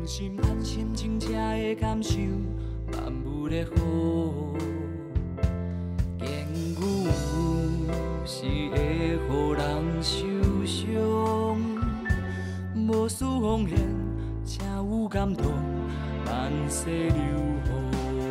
心安心情才会感受万物的好。言语是会予人受伤，无私奉献才有感动，万世流芳。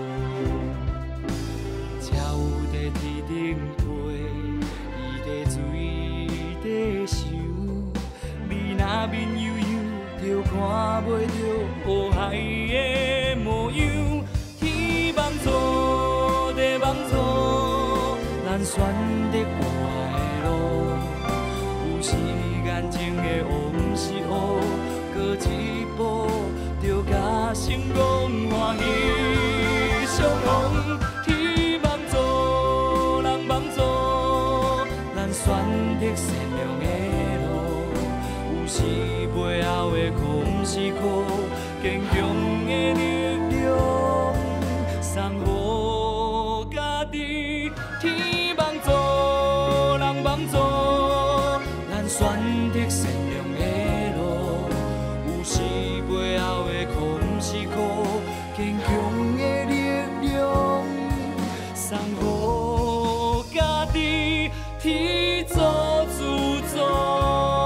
鸟有在天顶飞，伊在水底游，你若面悠悠，就看袂着乌海的模样。天望错，地望错，咱选择有爱的路。有时眼前的乌是乌，过一步就甲成功欢喜相逢。天望错，人望错，咱选择善良的路。有时背后的苦不是苦，坚强的力量送予家己。天望错，人望错，咱选择善良的路。有时背後的苦不是苦，堅強的力量送予家己，天作主宰。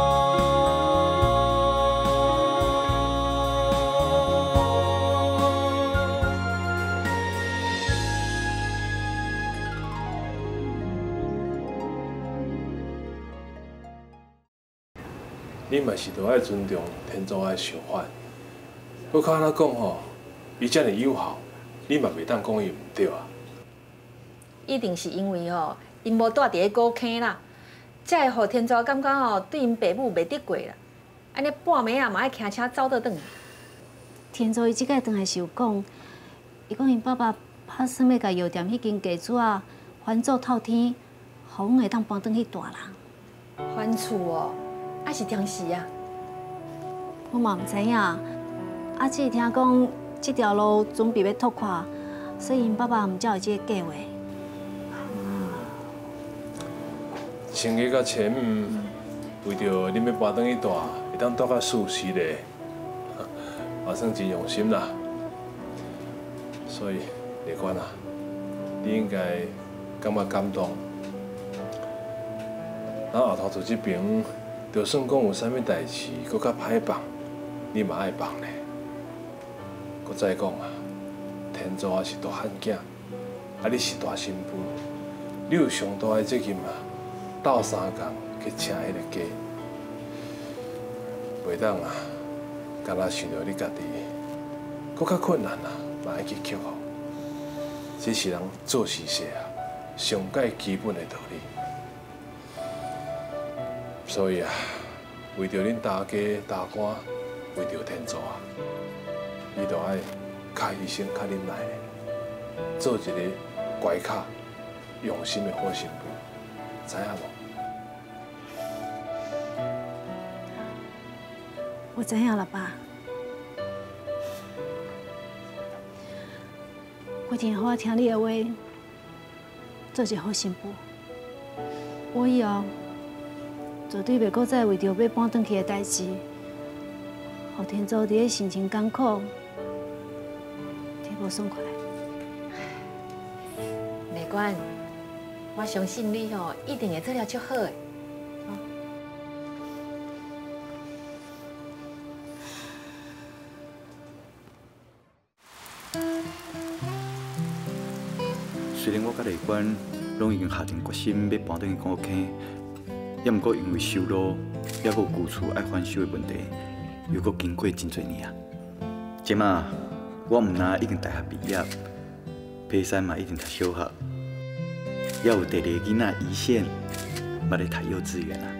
你嘛是着爱尊重天主的想法。我较安怎讲吼，伊遮尔友好，你嘛袂当讲伊毋对啊。 一定是因为吼，因无住伫咧古坑啦，才会互天主感觉吼对因爸母袂得过啦。安尼半暝啊嘛爱骑车走倒转。 天主伊即摆转来是有讲，伊讲因爸爸打算要甲药店迄间家主啊翻做透天，互阮会当搬转去住啦。 翻厝哦。还是当时啊， 我嘛毋知影，只是听讲这条路准备要拓宽，所以因爸爸毋才有这个计划。 千个甲千五，为着恁要搬转去住，会当住较舒适咧，也算真用心啦。所以丽娟啊，你应该感觉感动。咱后头厝这边。就算讲有啥物代志，搁较歹办，你嘛爱办咧。搁再讲啊，天主啊是大汉囝，你是大新妇，你有上大的责任啊，斗相共去请迄个家，袂当啊，敢若想着你家己，搁较困难啊，嘛爱去克服。这是人做事势啊，上界基本的道理。所以啊，为着恁大家大官，为着天主啊，你着爱较牺牲、较忍耐的，做一个乖巧、用心的好媳妇，知影无？ 我知影了，爸。我一定好好听你的话，做一个好媳妇。我以后。绝对袂搁再为着要搬转去的代志，互天主伫咧心情艰苦，摕无爽快。 美娟，我相信你吼，一定会做了足好的。 虽然我甲丽娟拢已经下定决心要搬转去古坑。也毋过因为收入，也阁有旧厝爱翻修的问题，又阁经过真侪年啊。即马我毋但已经大学毕业，佩珊嘛已经读小学，也有第二个囡仔怡宪，捌咧读幼稚园啊。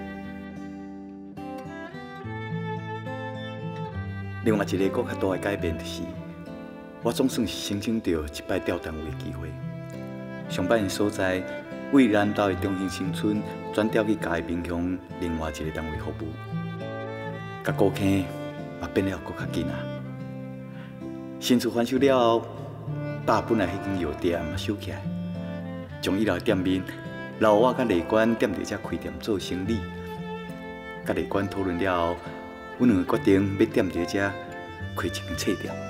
另外一个阁较大的改变就是，我总算是申请到一摆调单位的机会，上班的所在。为南投的中兴新村转调去嘉义民乡另外一个单位服务，甲古坑嘛变了搁较近啊。新厝翻修了后，爸本来迄间药店嘛收起来，从以后店面留我甲丽娟踮伫遮开店做生意。甲丽娟讨论了后，阮两个决定要踮伫遮开一间册店。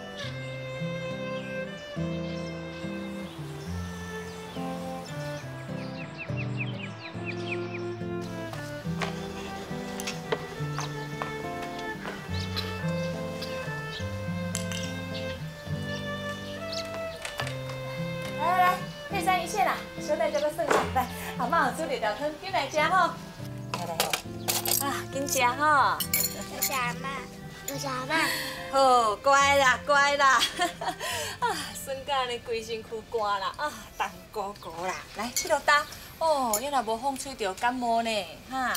小弟叫我算啦，来，阿妈有煮热豆汤，紧来吃吼。来来，啊，紧吃吼。 谢谢阿妈，谢谢阿妈。 好，乖啦，乖啦。啊，孙家呢规身躯寒啦，啊，冻糊糊啦。来，去落搭。哦，你若无风吹着感冒呢，哈。啊，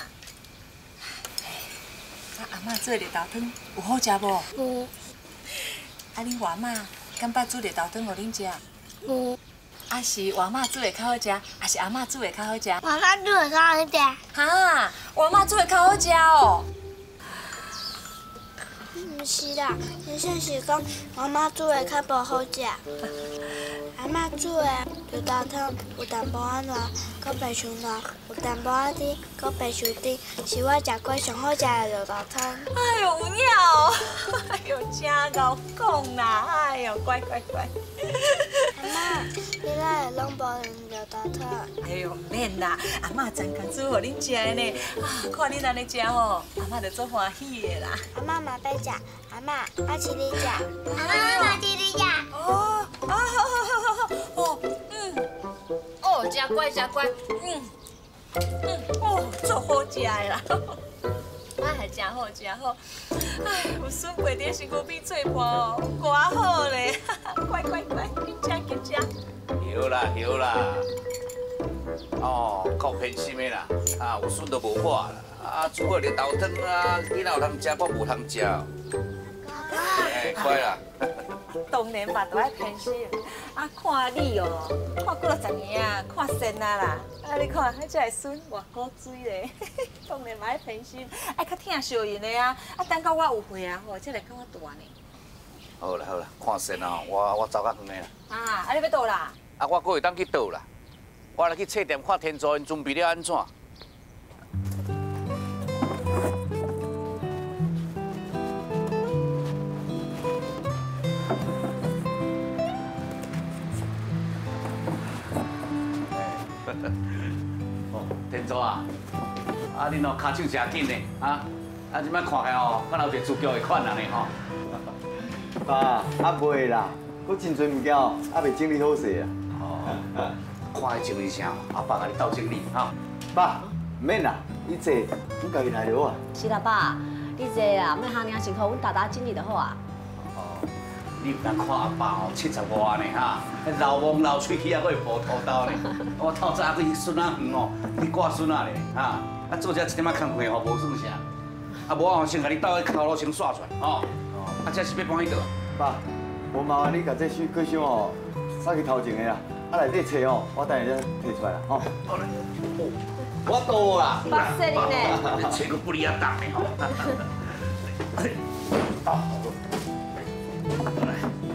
阿妈做热豆汤有好食无？ 有。 啊，恁外妈敢捌煮热豆汤互恁食？ 有。 啊是外妈煮的较好食，还是阿嬷煮的较好食？ 我妈煮的较好食。 哈，外妈煮的较好食哦。 唔是啦，真正是讲我妈煮的较无好食。阿嬷煮的热豆汤有淡薄仔软，搁袂伤软；有淡薄仔甜，搁袂伤甜，是我食过上好食的热豆汤。 哎呦，有影哦！哎呦，真够讲啦！哎呦，乖乖乖。 阿嬷，你哪会拢无用热豆汤？ 哎呦，唔免啦，阿嬷专工煮互恁食的呢。啊，看恁安尼食吼，阿嬷就做欢喜的啦。 阿嬷嘛要食，阿嬷，我请你食。阿嬷，我请你食。 哦，啊，好，哦，哦，真乖，真乖，哦，做好食的啦。哎，真好，真好！哎，有孙陪在身躯比做伴哦，偌好咧！乖乖乖，紧吃紧吃。 晓啦晓啦，哦，够偏心的啦，啊，有孙都无我啦，啊，煮个热豆汤啊，囡仔有通食，我无通食。哎，乖啦。 当然嘛，都爱偏心。啊，看你哦，看几60年啊，看身啊啦。啊，你看，迄只个孙偌好水咧，当然嘛爱偏心，爱较疼小因的啊。啊，等到我有岁啊，吼，才来较我大呢。 好啦好啦，看身啊，我走较远的啦。 啊，你要倒啦？ 啊，我阁会当去倒啦。我来去册店看天助因准备了安怎。哦，天助啊，啊，恁哦骹手真紧呢，啊，啊，即摆看起哦，敢若有一个自强的款人呢吼。 爸，啊袂啦，佫真侪物件哦，还袂整理好势啊。 哦，看伊整理啥，阿爸甲你斗整理哈。 爸，唔免啦，你坐，阮家己来就好啊。 是啦，爸，你坐啦，莫行领辛苦，阮大整理就好啊。 哦，你有当看阿爸哦，70外呢哈，流氓流喙齿啊，阁会抱土豆呢。我透早去孙仔园哦，去挂孙仔咧，哈，啊做遮一点仔工课吼，无算啥。啊无哦，先甲你斗个头路先刷出来，吼。啊，这是要搬去倒？ 爸，无麻烦你甲这箱纸箱哦，送去头前的啦。啊内底册哦，我等下再摕出来啦，吼。 好嘞。我倒啦。 爸说你呢？ 册阁不离啊重的吼。啊，来。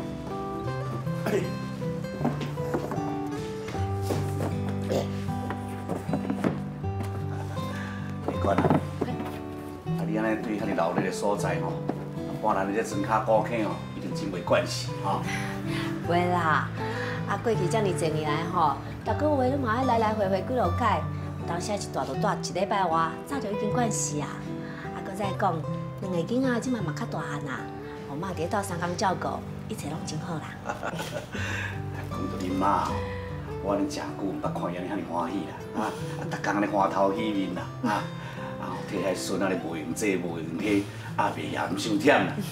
你看啊，你安尼对遐尼闹热的所在吼，搬来你这庄脚顾客哦，一定真袂惯势吼。 袂啦，啊过去遮尔侪年来吼，逐个月你嘛爱来来回回几落届，有当时一大就大1礼拜外，早就已经惯势啊。啊，搁再讲，两个囡仔即摆嘛较大汉啊，我妈伫斗3工照顾，一切拢真好啦。 讲到恁妈哦，我恁真久毋捌看伊安尼遐尼欢喜啦，啊，逐工安尼花头喜面啦，啊，啊，替遐孙仔咧无用这无用迄，阿伯也毋伤忝啦。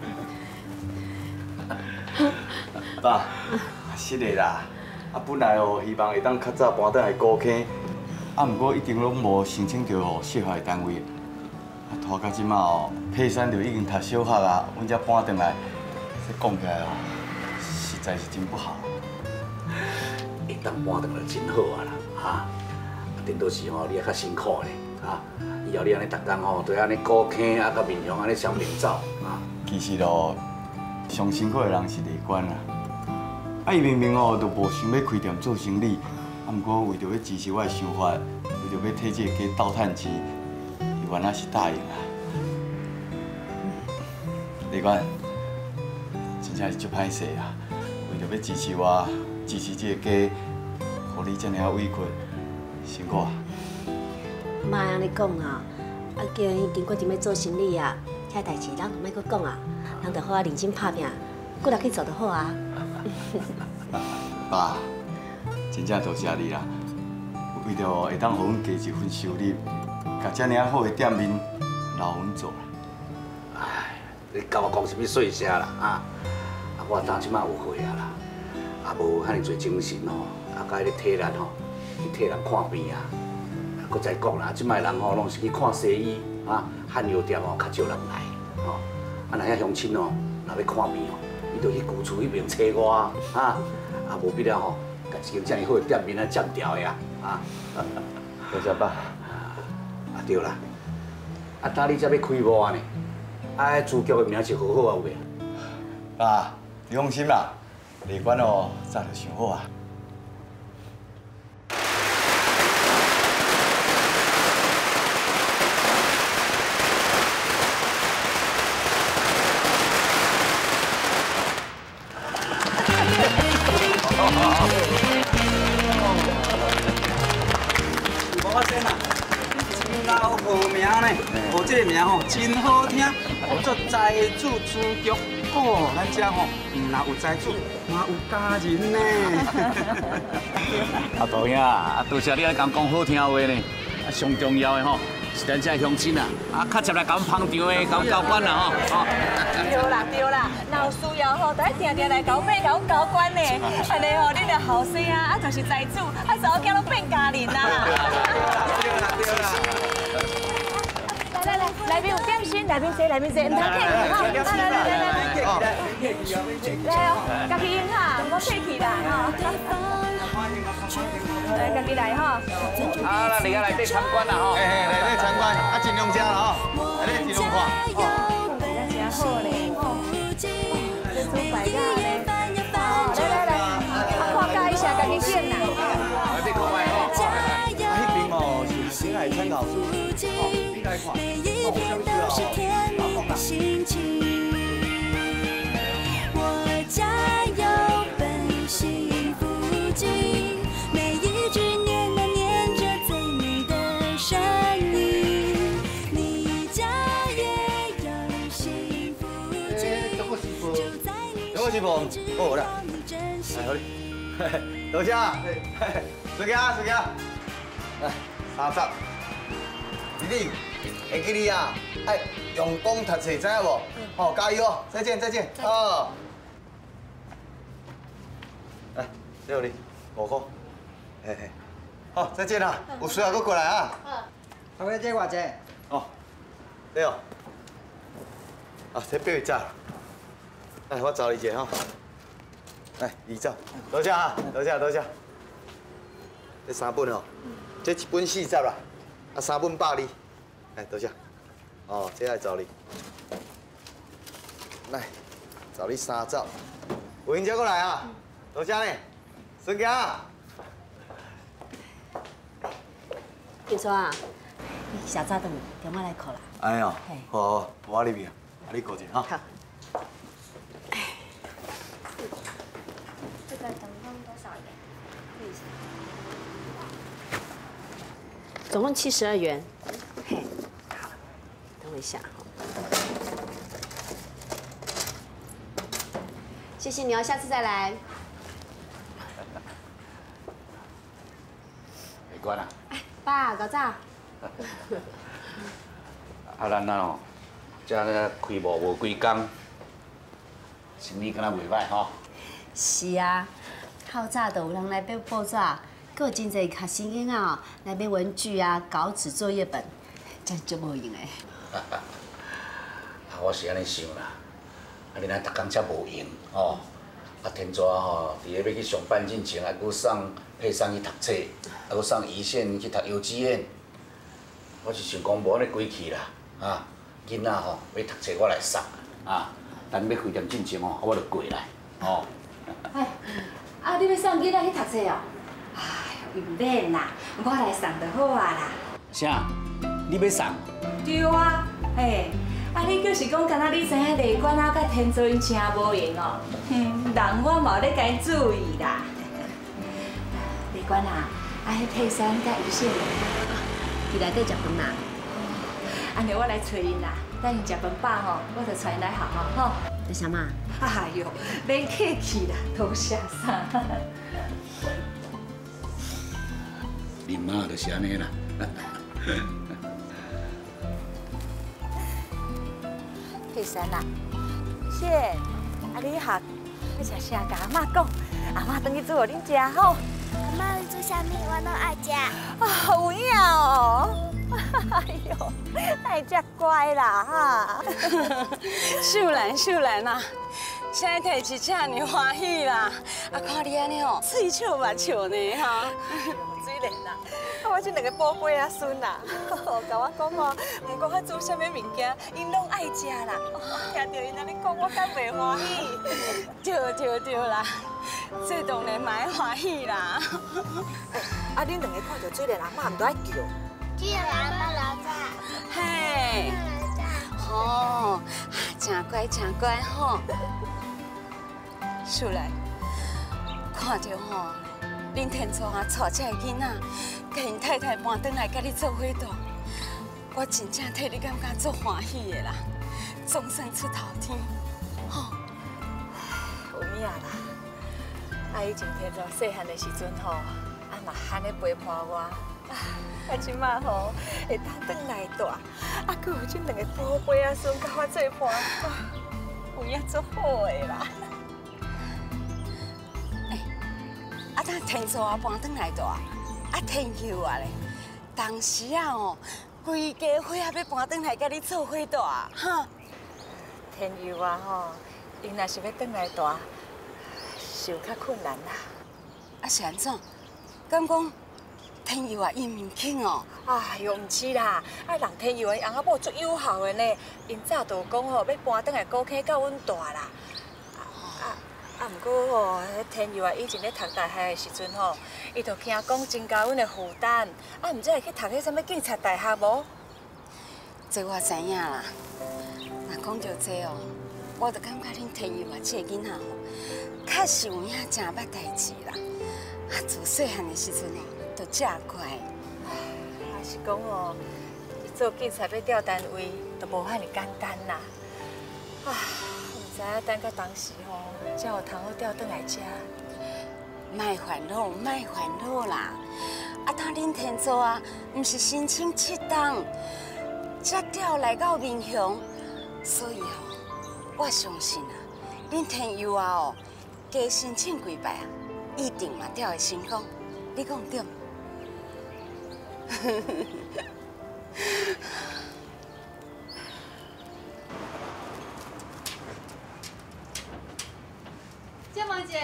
爸，是的啦，啊本来哦希望会当较早搬倒来高坑，啊毋过一直拢无申请到哦适合的单位，啊拖到即马哦，佩珊就已经读小学啊，阮才搬倒来，这讲起来哦，实在是真不好。 会当搬倒来真好啊啦，哈！顶多是吼你也较辛苦咧，哈！以后你安尼逐工吼，对安尼高坑啊，甲面向安尼相连走，啊！ 其实哦，上辛苦的人是丽娟啦。啊，伊明明哦都无想要开店做生意，啊，毋过为着要支持我的想法，为着要替这个家斗趁钱，伊原来是答应啦。丽娟， 正是足歹势啊！为着要支持我，支持这个家，互你这么委屈，辛苦啊！ 莫安尼讲啊！啊，既然已经决定要做生意啊，遐代志咱就莫搁讲啊，咱就好好认真打拼，骨力去做就好啊。 爸，真正多谢你啦！为着会当互阮加一份收入，甲遮尔好的店面留阮做啦。 哎，你甲我讲什么细声啦啊！我当即摆有岁啊啦，也无遐尼侪精神吼，甲迄个体力吼，去替人看病啊。搁再讲啦，即摆人吼拢是去看西医啊，汉药店吼较少人来吼。啊，若遐乡亲哦，若要看病哦，伊就去旧厝迄边找我啊，啊无必要吼，甲一间遮尔好的店面啊占掉的啊。 多谢爸。 啊对啦，啊当你才要开幕啊呢，啊主角的名是好好啊有袂？ 爸，你放心啦，内关哦早就想好啊。 我先啦，老好名呢，哦，这个名吼真好听，做财主主角。哦，咱遮吼，唔但有财主，嘛有家人呢。 啊，大兄啊，多谢你来讲好听话呢。啊，上重要的吼，是咱遮乡亲啊，较接来甲阮捧场的，甲阮交关啦吼。 对啦对啦，若有需要吼，就爱定定来甲阮买，甲阮交关呢。安尼吼，恁的后生啊，就是财主，查某囝拢变家人啦。 对啦。 来，内面有点心，内面坐，唔通客气吼。来哦，家己用哈，唔好客气啦吼。来，家己来吼。 啊，咱离开内底参观啦吼。 嘿，内底参观，啊尽量吃啦吼，内底尽量看。 真正好嘞，这煮白鸭嘞。来，啊看介一下，家己选啦。 内底看卖吼。 迄边哦是恋爱参考书，你来看。 每一天都是甜蜜的心情。我家有本幸福经，每一句念都念着最美的声音。你家也有幸福经，就在你身边，只有你真心。 多谢，随家，来30。弟弟，会记你啊，爱用功读册，知影无？好，加油哦！再见。哦。来，6厘5块。嘿。好，再见啦！有需要搁过来啊。 头家这偌济？ 哦，对哦。啊，这表会早。来，我找你一下吼。来，20，多谢啊，多谢。这3本哦，这1本40啦。啊，3本100厘，来，多谢。哦，这来找你，来，找你30。有闲才过来啊，多谢呢，孙家啊。 你说啊，你小早顿跟我来考啦。 哎呦，好，我入去，你过去哈。 好。 这个总共多少元？ 总共72元。嘿，好，等我一下哈。谢谢你哦，下次再来。 没关啊。 哎，爸，搞早。 啊，咱哦，遮咧开幕无几工，生意敢若袂歹吼。 是啊，透早就有人来买报纸，还有真侪学生囡仔哦来买文具啊、稿纸、作业本，真足无用的。 啊，我是安尼想啦，啊，你若逐工遮无闲吼，啊，天蛇吼，伫咧要去上班之前，还佫送佩珊去读册，还佫送怡宪去读幼稚园。我是想讲无安尼过去啦，啊，囡仔吼要读册我来送啊，等要开店之前吼，我就过来，吼。 哎，啊，你要送囡仔去读册哦？哎，唔免啦，我来送就好啊啦。 啥？你要送？ 对啊，嘿，啊， 啊，你就是讲，敢若你知影丽娟啊，甲天作因真无闲哦。人我嘛有咧甲伊注意啦。丽娟啊，啊，迄佩珊甲伊小妹， 伫内底食饭啦。 安尼我来找因啦。等因食饭饱吼，我就带因来学校吼。 为什么？ 哎呦，免客气啦，多谢啥。 恁妈就是安尼啦。 佩珊啊，姐，啊你学要食啥？甲阿嬷讲，阿嬷等去煮互恁食吼。 阿妈，你做啥物我拢爱食。 啊，有影哦。哎呦，爱遮乖啦哈！ 秀兰啊，现在摕一车呢欢喜啦！啊，看你安尼哦，嘴笑目笑呢哈。 水莲啦，啊，我这两个宝贝仔孙啦，甲我讲哦，唔管我煮啥物物件，因拢爱食啦。听到因安尼讲，我敢袂欢喜？ 对啦，这当然蛮欢喜啦。 啊，恁两个看到水莲阿妈，唔都爱叫？ 只有阿妈老早。 嘿，哦，真乖吼。秀兰，看到吼，恁天初啊带这个囡仔，甲因太太搬转来，甲你做伙住，我真正替你感觉足欢喜的啦，总算出头天，吼。 有影啦，啊，以前天初细汉的时阵吼，啊嘛罕咧陪伴我。啊，即马吼会当转来大，啊，佮有这两个宝贝仔孙甲我做伴，有影足好的啦。 啊，当天初啊搬转来大，啊天佑啊咧，当时啊哦，规家伙啊要搬转来甲你做伙大，哈。 天佑啊吼，因若是要转来大，是有较困难啦。 啊是安怎？敢讲？天佑啊，因唔肯哦。 哎呦，唔是啦，啊，人天佑的翁仔某足有孝的呢，因早就讲吼，要搬转来高溪到阮大啦。啊，不过吼，迄天佑啊，以前咧读大学的时阵吼，伊就惊讲增加阮的负担，啊，唔知会去读迄什么警察大学无？ 这我知影啦。若讲到这哦，我就感觉恁天佑啊，这个囡仔吼，确实有影真捌代志啦。啊，自细汉的时阵哦。就真乖， 还是讲哦，伊做警察要调单位，都无遐尼简单啦。啊，唔知影等到当时吼，才有通好调转来遮。 莫烦恼啦！啊，当恁天初啊，唔是申请7档，才调来到民雄，所以哦，我相信啊，恁天佑啊哦，加申请几摆啊，一定嘛调会成功。你讲对？ 建萌姐，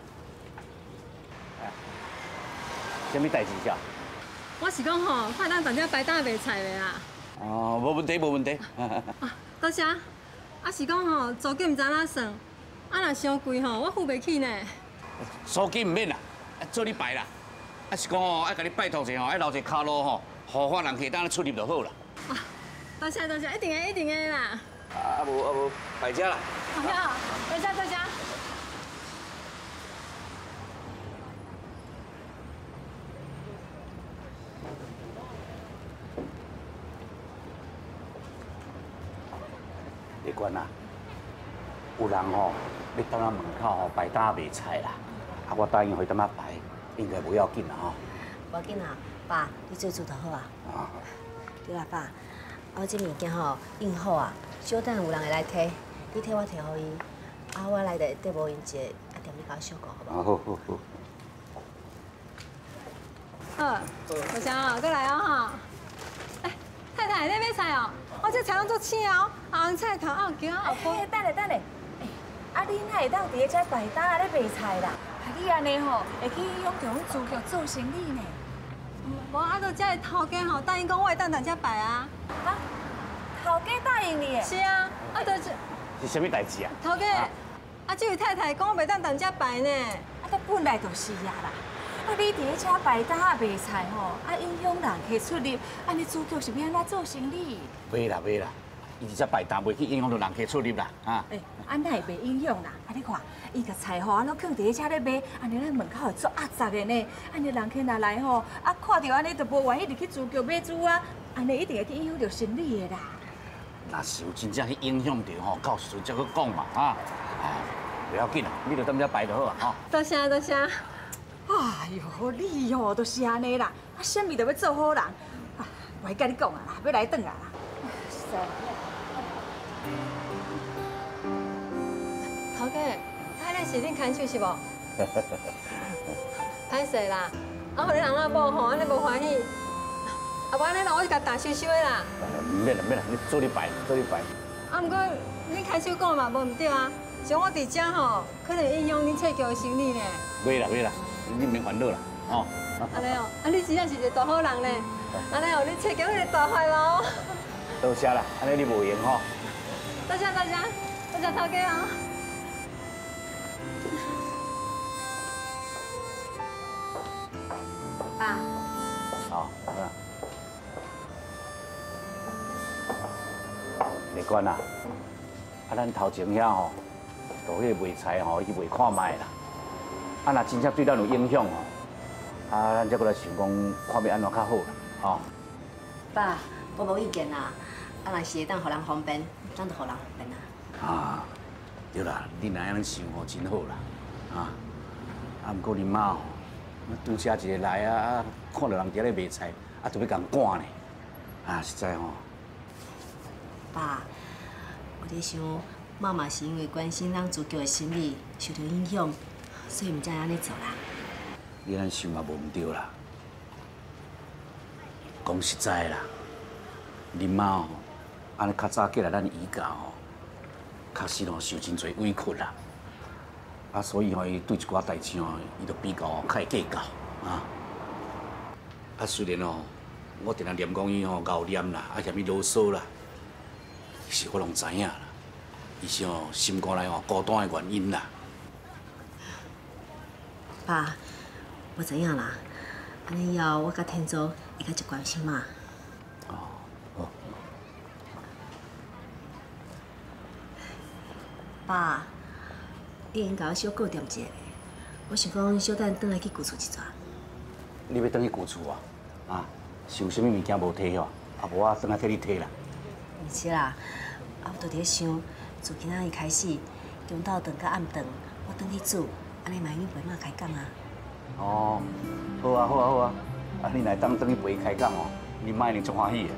什么代志呀？ 我是讲吼，看咱大家白搭卖菜的啦。 哦，无问题。 多谢。啊是讲吼，租金唔知哪算，啊若伤贵吼，我付袂起呢。 租金唔免啦，做你排啦。啊是讲哦，爱甲你拜托者吼，爱留一卡路吼，合法人可以当出入就好啦。 啊，多谢，一定的啦。 啊无，拜遮啦。 好，多谢。 丽娟啊，有人吼要到咱门口吼摆搭卖菜啦，啊我答应回他妈摆。应该不要紧啦吼。 无要紧啦，爸，你做就好啊。 啊。 对啦，爸，我这物件吼印好啊，小等有人会来摕，你替我摕互伊，啊我来就缀无因一个，啊踮你甲我小顾，好无？ 好。多谢哦，过来哦哈。哎，太太，你买菜哦？我这菜拢做青哦，红菜头后姜后脯。 等下，啊你哪会当伫咧遮摆搭咧卖菜啦？你安尼吼，会去影响到阮主局做生意呢。 无啊，到遮个头家吼，答应讲我会当在遮摆啊。 啊，头家答应你？ 是啊，啊到这是什么代志啊？ 头家，啊这位太太讲我袂当在遮摆呢。 啊，他本来就是呀啦。啊，你伫咧遮摆搭卖菜吼，啊影响人客出入，安尼主局是要安怎做生意？ 袂啦， 伊只摆摊袂去影响到人客出入啦，啊！ 安那会袂影响啦？你看，伊甲菜吼，安尼放伫遐咧卖，安尼咱门口会做压杂的呢。安尼人客若来吼，看到安尼就无愿意入去猪脚买猪啊，安尼一定会去影响到生意的啦。 若是有真正去影响到吼，到时阵再去讲嘛，啊！不要紧啦，你就踮遮摆就好啊，吼。 多谢多谢。 哎呦，你哦，都是安尼啦，啥物都要做好人。我甲你讲啊，要来转啊啦。 头家，迄个是恁牵手是无？歹势啦，互你人仔某吼，安尼无欢喜。无安尼啦，我就甲大收收的啦。 免啦，你做你摆，做你摆。 毋过恁牵手讲嘛，无毋对啊。像我伫遮吼，可能影响恁册桥的生意呢。 袂啦，你免烦恼啦，吼。 安尼哦，你真正是一个大好人呢。安尼哦，你册桥迄个大坏佬。 多谢啦，安尼你无用吼。 多谢头家啊。爸。 好，丽娟啊，咱头前遐吼，做迄个卖菜吼，去卖看卖啦。若真正对咱有影响吼，咱再过来想讲，看要安怎较好啦，吼。 爸，我无意见啦。若是会当互人方便，咱就互人方便啦。 啊，对啦，你若安尼想吼，真好啦，毋过恁妈吼，拄车一个来看到人伫咧卖菜，就要共赶呢，实在吼。 爸，我伫想，妈妈是因为关心咱自家的生意受到影响，所以毋才安尼做啦。 你安想嘛无毋对啦。讲实在啦，恁妈吼，安尼较早过来咱姨家吼，确实吼受真侪委屈啦。所以吼，伊对一寡代志吼，伊就比较较会计较虽然吼，我定定念讲伊吼熬念啦，嫌伊啰嗦啦，其实我拢知影啦，伊是吼心肝内孤单的原因啦。 爸，我知影啦，安尼以后我甲天祖会较一关心嘛。 好。 爸，你应甲我小顾点一下，我想讲小等转来去旧厝一转。 你要转去旧厝啊？是有啥物物件无摕哦？无我转来替你摕啦。 而且啦，我都伫想，从今仔日开始，中昼顿到暗顿，我转去煮，安尼嘛用陪妈开讲啊。 哦，好啊！你若当转去陪伊开讲哦，你妈一定足欢喜的。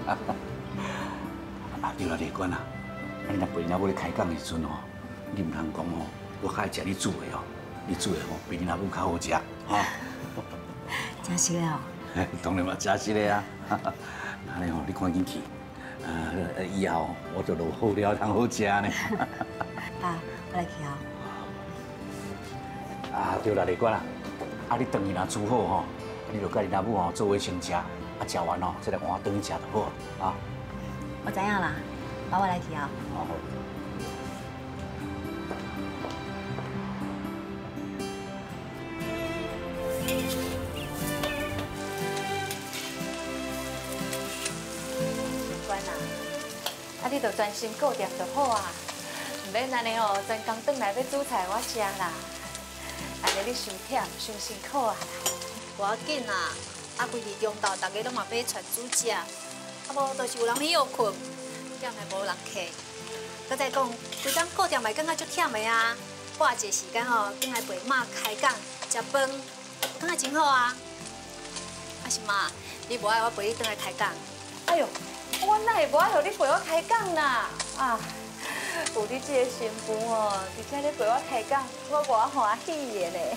对啦，丽娟啊，你若陪恁阿母咧开讲的时阵哦，你唔通讲哦，我较爱食你煮的哦，你煮的吼比恁阿母较好食，哈。 真是的哦。 当然嘛，真是的啊。安尼吼，你赶紧去，以后我就落好料通好食呢。 爸，我来去哦。 对啦，丽娟啊，你饭伊若煮好吼，你就甲恁阿母吼做伙先食，食完吼再来换转去食就好啊。 我知影啦，爸，我来去哦。 好。 你就专心顾店就好啊，唔免安尼哦，专工转来要煮菜我食啦。安尼你伤忝、伤辛苦啊。 无要紧啦，规日中昼大家拢嘛买出煮食，无就是有人去困，店内无人客。搁再讲，规工顾店嘛感觉足忝的啊，拨一个时间哦，转来陪妈开讲食饭，感觉真好啊。是妈，你无爱我陪你转来开讲？ 哎呦！我哪会无爱互你陪我开讲啦？有你这个媳妇哦，而且你陪我开讲，我偌欢喜的咧。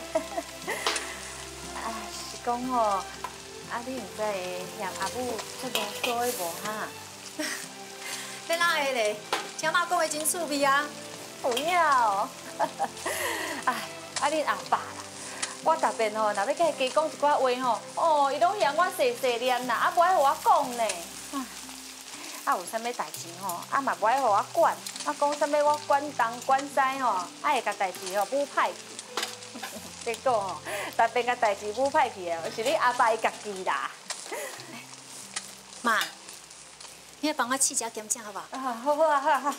是讲哦，你唔知嫌阿母出啰嗦的无哈？ 你哪会咧？听妈讲话真趣味啊！ 有影哦。恁阿爸啦，我逐遍吼，若要甲伊加讲一寡话吼，伊拢嫌我细细念啦，无爱互我讲呢。有啥物代志吼，嘛无爱互我管，讲啥物我管东管西吼，会甲代志吼舞歹去。结果吼，逐遍甲代志舞歹去的，是你阿爸伊家己啦。 妈， 你来帮我试一下咸正好不好？ 啊，好好啊，好啊好。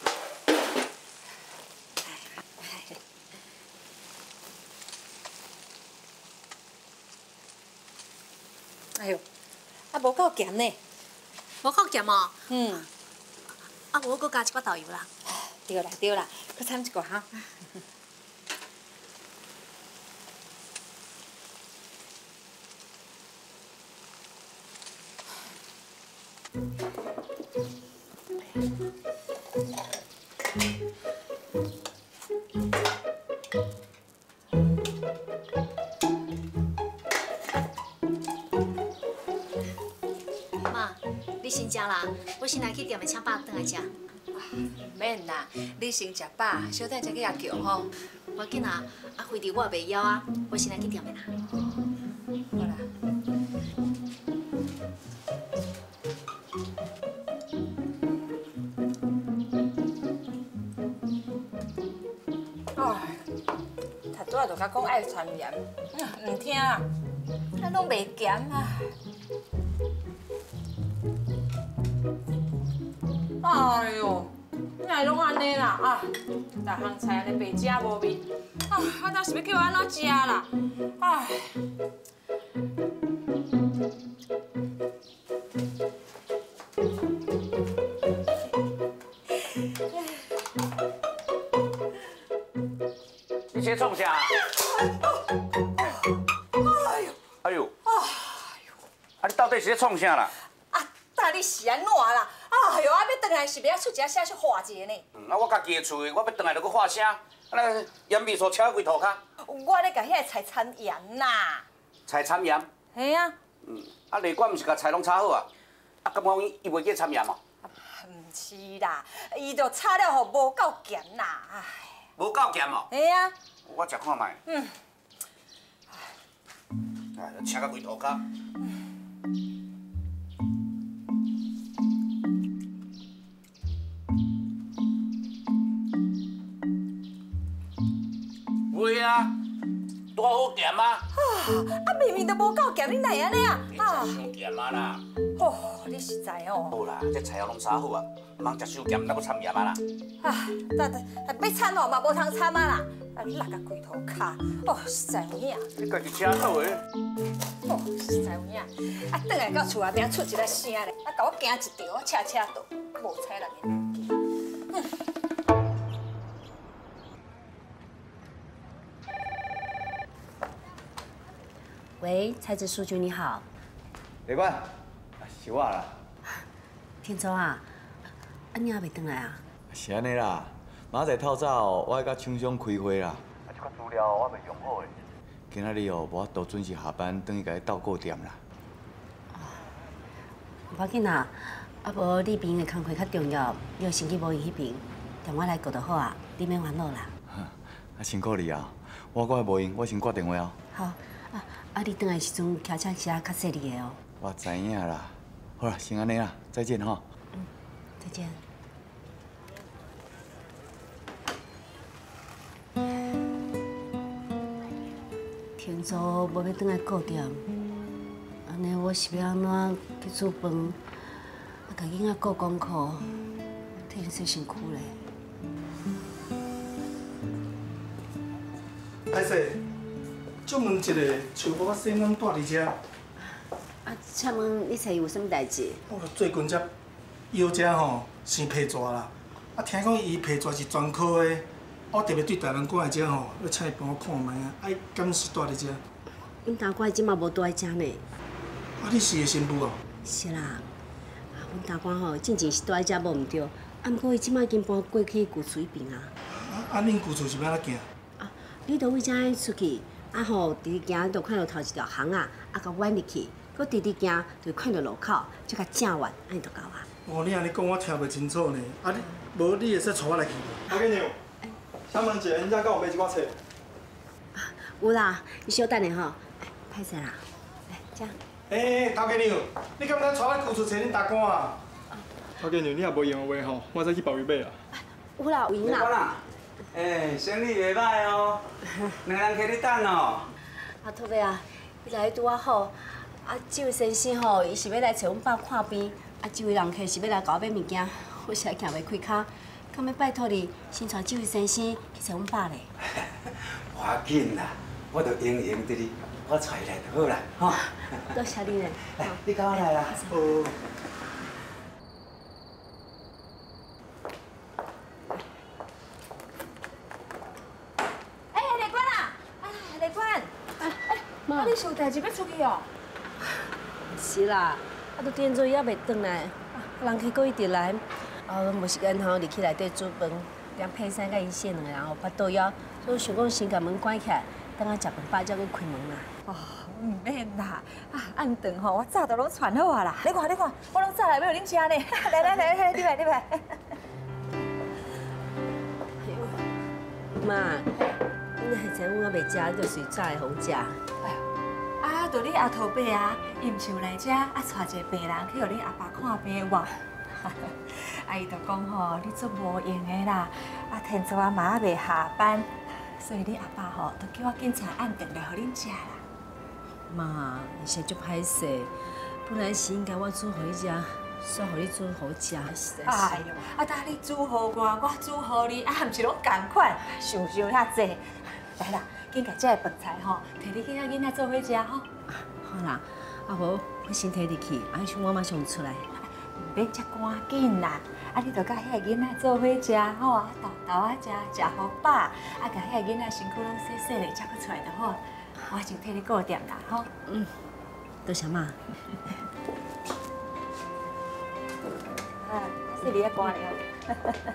哎呦，啊无够咸呢， 无够咸哦。 嗯， 啊，无搁加一寡豆油啦。 对啦对啦，搁掺一寡哈。 妈，你先食啦，我先来去店的请饱转来食。 唔免啦，你先食饱，小等再去阿强吼。 无要紧啊，啊，费事我也袂枵啊，我先来去店的啦。 好啦。 哎，读拄仔就甲讲爱传盐，唔听啊，啊拢袂咸啊。哎呦，哪会拢安尼啦啊！逐项菜安尼白食无味，啊，当是要叫我安怎食啦？哎。 你这创啥？哎呦！啊，你到底是咧创啥啦？ 大你是安怎啦？哎呦，啊要转来是要出一声声去化一个呢？ 啊，我家己的厝，我要转来就搁发声，啊那盐味素车规涂骹。 我咧甲遐个菜掺盐啦。 菜掺盐？ 嘿啊。 啊，内管毋是甲菜拢炒好啊？啊，敢讲伊袂记掺盐哦？ 毋是啦，伊就炒了吼无够咸啦，唉。 无够咸哦？ 嘿啊。 我食看卖。哎，车甲规涂骹。会啊，多好咸啊！ 啊，明明都无够咸，你哪会安尼啊？ 啊，伤咸啊啦！ 哦，你实在哦。 好啦，这菜拢炒好啊，唔通食伤咸，哪搁掺盐啊啦？ 啊，要掺哦嘛无通掺啊啦！啊，你落甲规涂骹，哦，实在有影。 你家己车好诶。 哦，实在有影。啊，转来到厝内边出一个声咧，啊，甲我行一条，车道，无采人个。 喂，财政书局你好。 李官，是我啦。 天州啊，你还袂回来啊？ 是安尼啦，明仔载透早我爱甲厂商开会啦。啊，这个资料我袂用好诶。今仔日哦，无法度准时下班，等于甲你斗过店啦。 无要紧啦，啊无你边的工课较重要，你有先去无闲迄边，电话来过就好啊，你免烦恼啦。 啊，辛苦你啊！我还无闲，我先挂电话哦。 好，啊你回来时阵骑车骑较细腻的哦。 我知影啦。好啦，先安尼啦，再见哈。 再见。天祖无要回来顾店，安尼我是要安怎去煮饭，啊，甲囡仔顾功课，替你洗身躯咧。 歹势，借问一下，像我先生住伫遮。 啊，请问你找伊有啥物代志？ 最近才腰遮吼生皮蛇啦，啊，听讲伊皮蛇是专科的，我特别对大人赶来遮吼，要请伊帮我看卖啊，爱敢是住伫遮？ 阮大官即马无住在遮呢。 啊，你是伊新妇哦？ 是啦，啊，阮大官吼进前是住在遮无毋对，啊，毋过伊即马已经搬过去旧厝迄边啊。 啊，恁旧厝是要安怎行？ 你着为遮出去，啊吼，直直行就看到头一条巷啊，啊，甲弯入去，搁直直行就看到路口，再甲正弯，安尼就到啊。 哦，你安尼讲我听袂清楚呢。啊，无你会使带我来去无？阿姑娘，请问一下，恁遮敢有卖即款册？ 有啦，你稍等下吼，歹势啦，来，这。 头家娘，你敢若带我旧厝找恁大官啊？头家娘，你若无用的话吼，我再去鲍鱼买啦。 有啦，有影啦。 生意袂歹哦，两人客你等哦。 啊，托尾啊，你来拄啊好，啊，这位先生吼，伊是要来找阮爸看病， 这位人客是要来搞我买物件，我实在行袂开口，敢要拜托你先带这位先生去找阮爸咧。 无要紧啦，我着应应伫你，我带来就好啦，吼。 多谢你咧。 来，你跟我来啦。哦。 丽娟啊，丽娟，妈，你是有代志要出去哦？ 是啦，都点做也袂转来，人客佫一直来，无时间离去内底煮饭，连佩珊甲伊先两个人发倒枵，所以想讲先甲门关起来，等下食饭饱才佫开门啦。 哦，唔免啦，暗顿吼，我早都拢传好啊啦。你看，我拢早来要有恁食呢。来，你来。 妈，你还知我袂食，就随早会好食。 就你阿头伯啊，伊唔是有来遮带一个病人去互你阿爸看病有无？伊就讲吼，你做无用的啦，天早啊嘛未下班，所以你阿爸吼，就叫我警察按顿来互恁食啦。 妈，实在足歹势，本来是应该我煮互你食，煞互你煮好食，实在是。 哎呦，当你煮好我煮好你，唔是拢同款，想遐济。来啦，紧甲这个饭菜吼，摕你囡仔做伙食吼。 好啦，无我先摕入去，像我马上出来。 唔免遮赶紧啦，你着甲遐个囡仔做伙食吼，豆啊食好饱，甲遐个囡仔身躯拢洗咧，才佫出来就好。我就替你顾店啦，吼。 多谢妈。 是你咧赶了。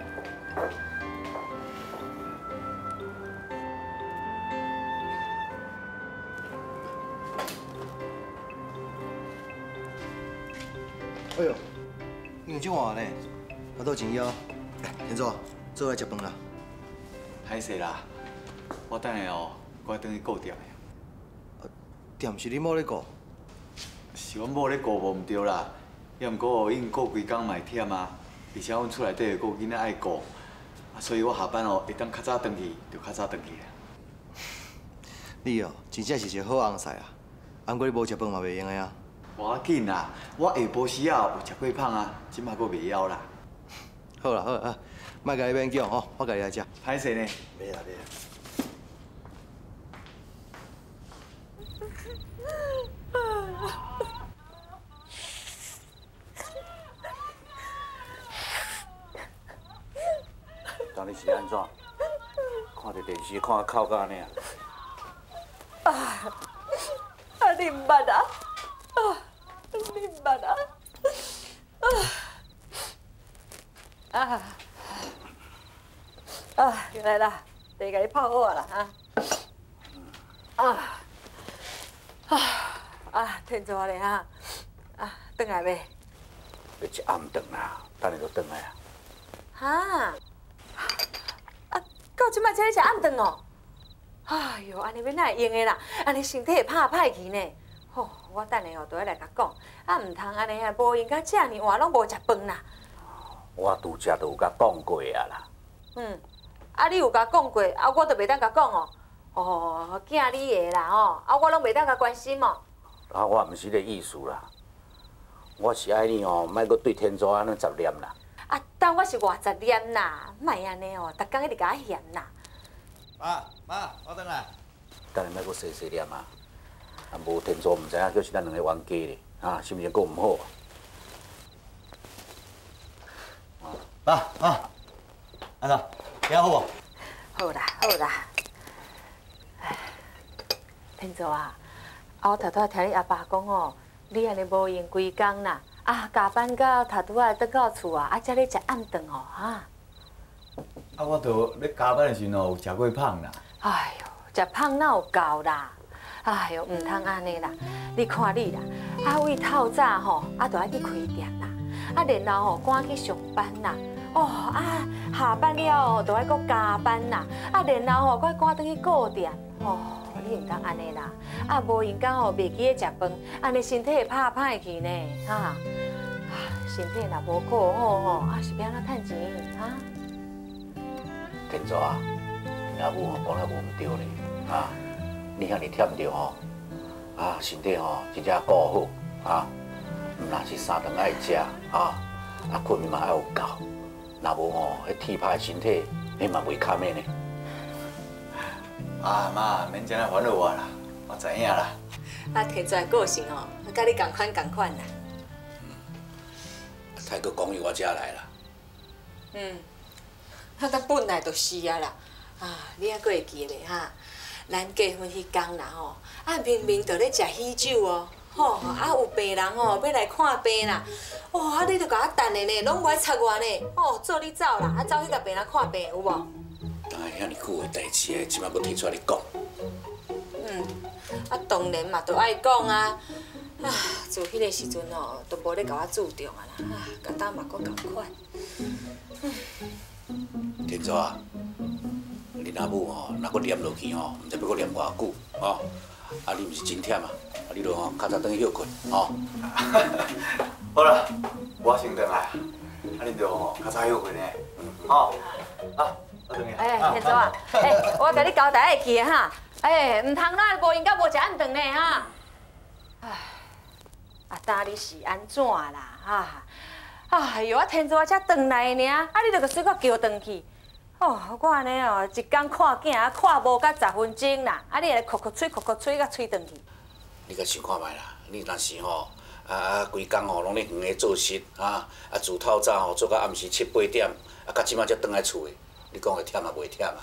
哎呦，你用这话呢？我倒真枵。天祖，做来食饭啦。 歹势啦，我等下我等去顾店的。店是你某咧顾？ 是阮某咧顾无毋对啦，也毋过因顾规工嘛会忝啊，而且阮厝内底个囡仔爱顾，所以我下班会当较早转去，就较早转去。 你真正是一个好翁婿啊！不过你无食饭嘛袂用的啊。 无要紧啦，我下晡时啊有食过芳啊，即马佫袂枵啦。 好啦，莫甲你勉强吼，我家己来食。 歹势呢？ 袂啦。 当你是安怎？看着电视看啊哭到安尼啊？ 你唔捌啊？你唔捌啊？原来啦，茶甲你泡好啊啦，天早啊咧转来未？ 要吃暗顿啦，等下就转来啊。 到即摆才咧食暗顿哦。哎呦，安尼要哪会用的啦？安尼身体会歹去呢。吼，我等下就要来甲讲，唔通安尼无闲甲遮尔晚拢无食饭啦。 我拄则就有甲讲过啊啦。 你有甲讲过，我就袂当甲讲哦。囝你的啦我拢袂当甲关心哦。 我毋是这意思啦，我是爱你莫阁对天祖安尼杂念啦。 但我是偌杂念啦，莫安尼逐工一直甲我嫌啦。 妈，我等来。 等下莫阁细念啊，无天祖毋知影，叫是咱两个冤家咧，心情阁毋好。 爸，安怎？听好无？ 好啦。天祖啊，我头拄听你阿爸讲你安尼无闲规工啦，加班到头拄仔转到厝才咧食暗顿我著咧加班的时阵有食过芳啦。 哎呦，食芳哪有够啦？哎呦，唔通安尼啦！你看你啦，为透早就爱去开店啦，然后赶去上班啦。下班了就爱搁加班啦，然后搁赶转去顾店。你唔通安尼啦！无闲工袂记咧食饭，安尼身体会歹去呢，身体若无顾好是要安怎趁钱天祖啊，你阿母讲了无毋对咧，你遐尼忝着身体真正顾好若是三顿爱食啊，困嘛爱有够，若无吼，迄铁歹身体，你嘛袂堪的呢。 啊妈，免这样烦恼我啦，我知影啦。 天泉个性哦，甲你同款啦。 太阁讲伊我遮来啦。 咱本来就是啊啦。你还阁会记咧哈？咱结婚迄天啦吼，明明就咧食喜酒哦，有病人要来看病啦，你就甲我等的呢，拢无爱插我呢，做你走啦，走去甲病人看病有无？ 当然遐尼久的代志，即摆要提出来你讲。 当然嘛，都爱讲啊。自迄个时阵都无咧甲我注重啊啦，甲当嘛阁同款。 天祖啊，你阿母若阁念落去毋知要阁念偌久你毋是真忝啊？你著较早转去休困好啦，我先转来，恁著较早休困呢，我转去。 天祖啊，我甲你交代会记哈，唔通咱无闲甲无食暗顿呢哈。当你是安怎啦？天祖才转来尔，你著个随我叫转去。我安尼一天看囝看无到10分钟啦，你来哭吹甲吹转去。 你甲想看觅啦，你若是规工拢咧园个做事自透早做到暗时7、8点，到即摆才转来厝个，你讲会忝啊？袂忝啊？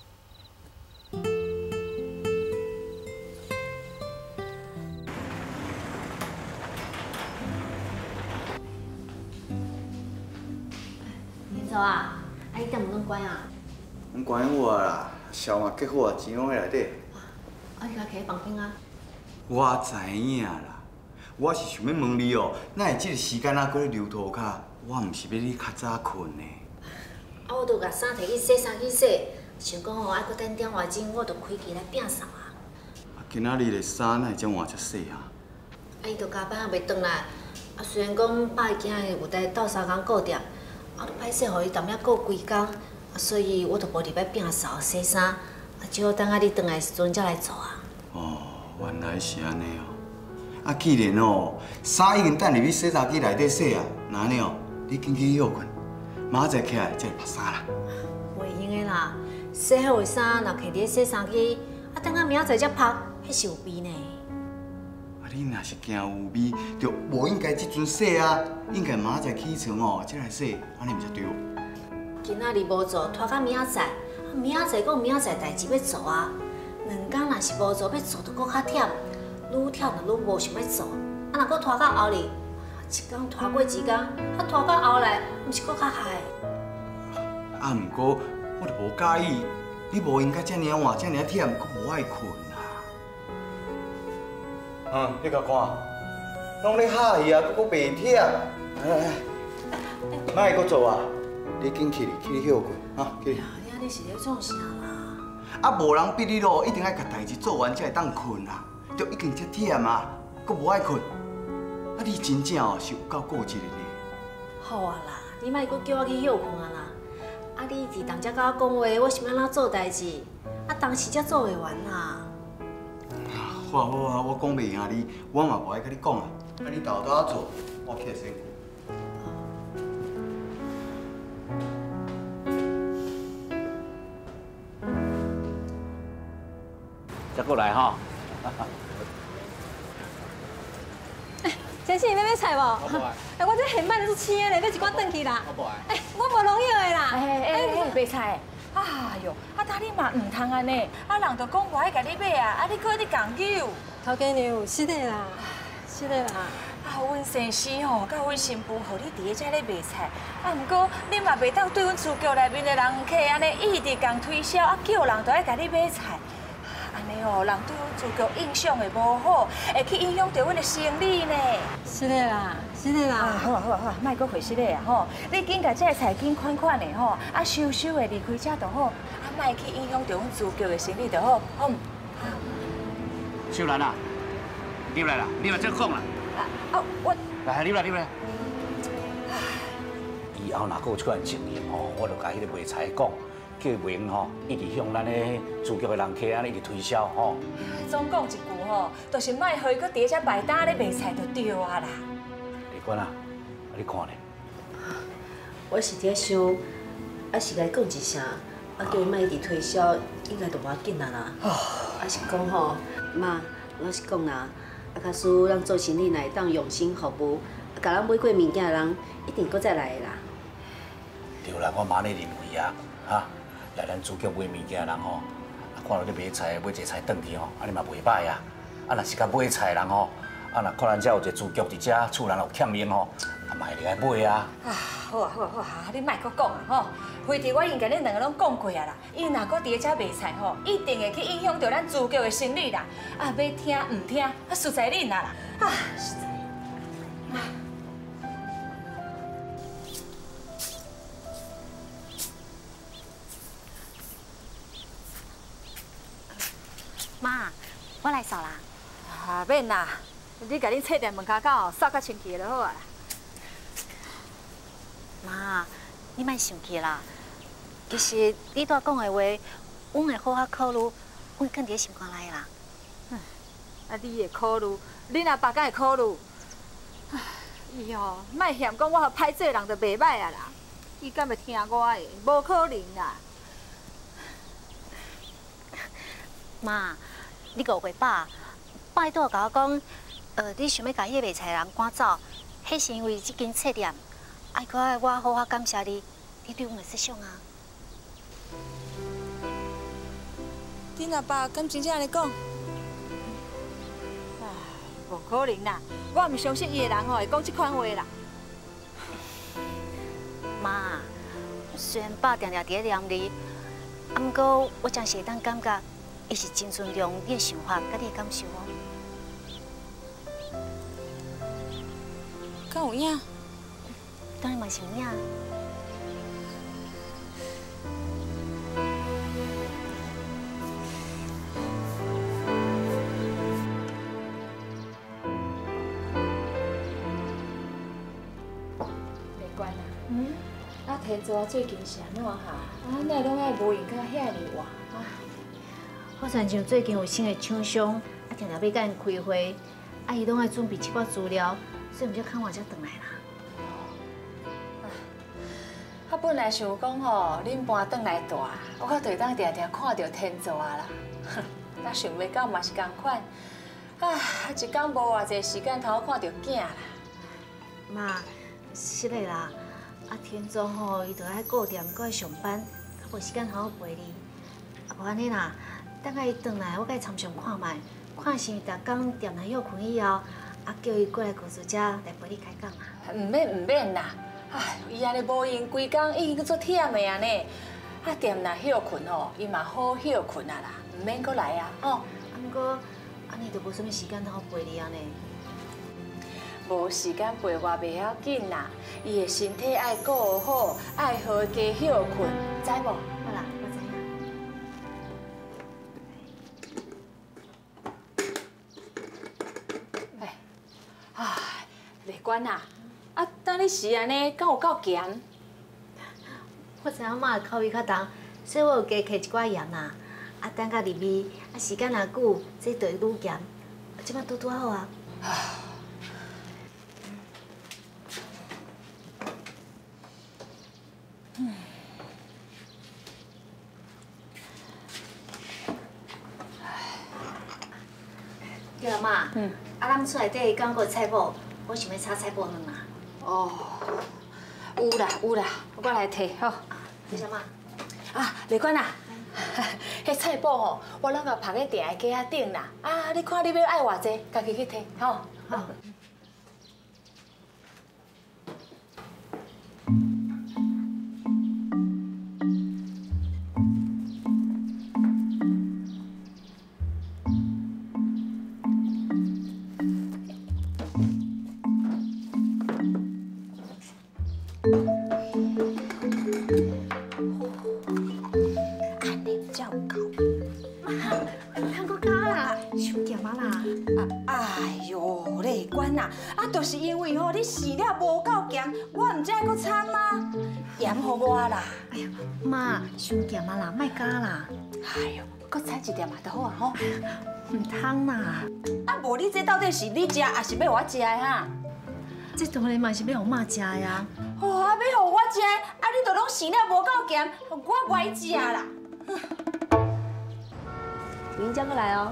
天祖啊，你店门拢关啊？ 拢关我啦，烧嘛结火，钱拢喺内底。 你家徛喺房间啊？ 我知影啦，我是想要问你哪会即个时间搁咧留涂骹？我毋是要你较早困呢。 我著甲衫摕去洗衫去洗，想讲爱搁等点外钟，我著开机来摒扫啊。 今仔日的衫哪会这晚才洗啊？ 伊著加班也袂转来，虽然讲爸今日有待斗3工顾店，著歹势，互伊踮遐顾规工，所以我著无入来摒扫洗衫，只好等你转来时阵才来做啊。 原来是安尼既然衫已经等入去洗衫机内底洗啊，那安尼你紧去休困，明仔载起来再换衫啦。 袂用的啦，洗好的衫若摕伫洗衫机，等下明仔载才晒，迄是有味呢。 你若是惊有味，就无应该即阵洗啊，应该明仔载起床才来洗，安尼毋才对。 今仔日无做，拖到明仔载，明仔载搁明仔载代志要做啊。2天若是无做，要做就搁较忝，愈忝就愈无想要做。若搁拖到后日，一天拖过一天，拖到后来，毋是搁较害。 毋过我就无介意，你无应该遮尔晚、遮尔忝，搁无爱困啦。你甲看，拢咧哈伊搁袂忝。来，莫会搁做啊！你紧去休困去。 你是咧创啥啦？ 无人逼你一定爱甲代志做完才会当困啦。就已经遮忝啊，搁无爱困。你真正是有够顾忌的呢。 好啊啦，你莫搁叫我去休困啊啦。你伫当遮甲我讲话，我是要安怎做代志？当时才做袂完啦。 好啊，我讲袂赢你，我嘛无爱甲你讲啊。你豆豆仔做，我起来先。 再过来哈。 先生，你要买菜无？ 我不爱。 我这现买的是青的嘞，要一罐转去啦。 我不爱。 我无农药的啦。 买菜。哎哟，但你嘛唔通安尼，人就讲我爱甲你买啊，你搁喺啲讲究。 头家娘，是的啦，是的啦。 阮先生甲阮新妇，互你伫遮咧卖菜，毋过你嘛袂当对阮厝局内面的人客安尼一直共推销，叫人都爱甲你买菜。安尼人对阮厝局印象会无好，会去影响到阮的生意呢。 是的啦，是的啦。 好啊，莫搁回失礼啊你紧甲这菜紧款款的收收的离开遮就好，莫去影响到阮厝局的生意就好，好唔？ 秀兰啊，你来啦，你来这讲啦。 我来，你来。以后若有出现情形我就甲迄个卖菜讲。叫卖用一直向咱的厝局的人客安尼一直推销总讲一句就是莫互伊搁伫遮摆摊咧卖菜就对啊啦。 管啊，你看咧？ 我是伫想，是来讲一声，叫伊莫一直推销，应该就无要紧啦。是讲吼，妈，老实讲啦，假使咱做生意来当用心服务，甲咱买过物件的人，一定搁再来的啦。 对啦，我妈咧认为啊，来咱主局买物件的人吼，看到你买菜买一个菜转去吼，你嘛袂歹啊。若是甲买菜的人吼，若看咱遮有一个主局伫遮，厝人有欠用吼，嘛会来买啊。 好啊，你莫搁讲啊吼！非得我已经甲恁两个拢讲过啊啦，伊若搁伫遮卖菜吼，一定会去影响到咱主局的生意啦。要听唔听，实在恁啦。实在。 妈，我来扫啦。 免啦，你甲恁册店门口扫较清气就好啊。 妈，你莫生气啦。其实你拄讲的话，阮会好好考虑，阮放伫心肝内啦。 你会考虑，恁阿爸敢会考虑？伊吼，莫嫌讲我歹做人就袂歹啊啦。伊敢会听我的？无可能啦。 妈，你误会爸，爸拄甲我讲，你想要甲迄个卖菜人赶走，迄是因为这间册店。爱搁爱我好好感谢你，你对阮的设想啊。 恁阿爸敢真正安尼讲？无可能啦！我毋相信伊个人吼会讲这款话啦。 妈，虽然爸定定伫咧念你，毋过我真是会当感觉，伊是真尊重你的想法，甲你的感受哦。 敢有影？ 当然嘛是有影。 天做最近是安怎哈？哪拢爱无闲到遐尼活？ 我亲像最近有新的厂商，定定要甲因开会，伊拢爱准备一寡资料，所以毋则看我才回来啦。 我本来想讲吼，恁搬转来住，我就会当常常看到天做啊啦。那想袂到嘛是同款，一天无偌济时间通好看到囝啦。 妈，是的啦。天总吼，伊就爱顾店，搁爱上班，较无时间好好陪你。无安尼啦，等下伊转来，我甲伊参详看卖，看是逐工店内休困以后，叫伊过来公司遮来陪你开讲啊。 唔免啦，伊安尼无闲，规工已经做忝的安尼。店内休困吼，伊嘛好休困啊啦，唔免搁来啊吼。 毋过安尼就无啥物时间好陪你安尼。 无时间陪我袂要紧啦，伊的身体爱顾好，爱好加休困，知无？ 好啦，我知影。丽娟啊，当你是安尼，敢有够咸？ 我知影妈的口味较重，所以我有加摕一寡盐啦。等甲入味，时间若久，这就会愈咸。即摆拄好啊。对了妈，咱厝内底敢有菜脯？我想要炒菜脯卵啊。 哦，有啦，我来摕吼。 谢谢妈。 丽娟啊，迄菜脯吼，我拢甲放喺店的架仔顶啦。你看你要爱偌济，家己去摕吼。好。就是因为吼，你饲了无够咸，我唔知还阁惨吗？盐互我啦！ 哎呀，妈，伤咸啊啦，莫加啦！ 哎呦，阁采一点嘛就好啊吼。 唔通啦！ 无你这到底是你食，还是要我食的哈？ 这当然嘛是要互妈食呀。 哦，啊，要互我食，啊，你都拢生了无够咸，我袂食啦。 明叫过来哦。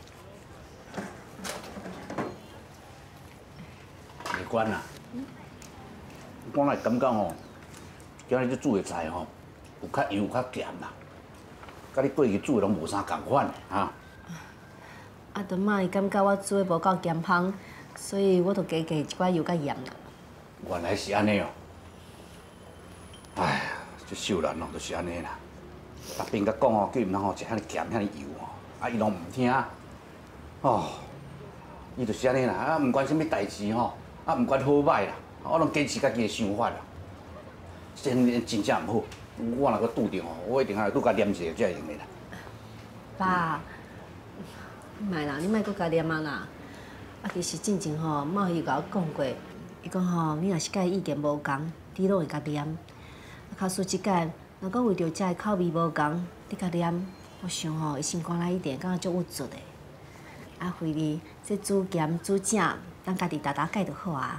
没关啦，我来感觉吼，今日你煮的菜吼，有较油有较咸啦，甲你过去煮的拢无啥共款的哈。 啊，都妈伊感觉我煮的无够咸芳，所以我就加一寡油甲盐啦。 原来是安尼哦。哎呀，这秀兰哦，就是安尼啦。逐边甲讲哦，叫伊毋通吼食遐尼咸、遐尼油哦，啊，伊拢毋听。哦，伊就是安尼啦，啊，毋管啥物代志吼，啊，毋管好歹啦，我拢坚持家己的想法啦。真正毋好，我若搁拄着吼，我一定爱拄甲念一下才会用的啦。 爸，莫啦，你莫搁甲念啊啦。啊，其实进前吼，妈伊甲我讲过，伊讲吼，你若是甲伊意见无共，你拢会甲念。啊，卡输即届，若讲为着遮的口味无共，你甲念，我想吼，伊心肝内一定感觉足郁卒的。啊，回你这煮咸煮正，咱家己打改就好啊。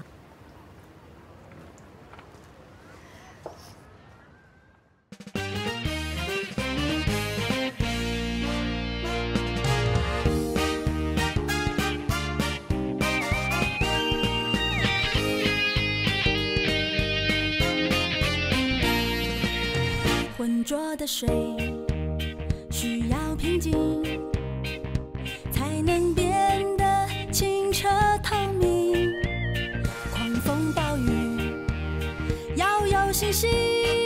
浑浊的水需要平静，才能变得清澈透明。狂风暴雨要有信心。